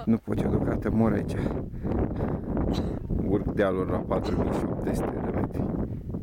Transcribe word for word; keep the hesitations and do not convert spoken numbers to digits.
Nu pot eu deocamdată, mor aici. Urc dealul la patru mii șapte sute de metri.